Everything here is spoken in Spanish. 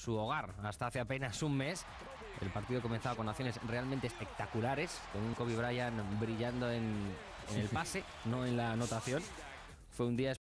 su hogar hasta hace apenas un mes. El partido comenzaba con acciones realmente espectaculares, con un Kobe Bryant brillando en el pase, no en la anotación. Fue un día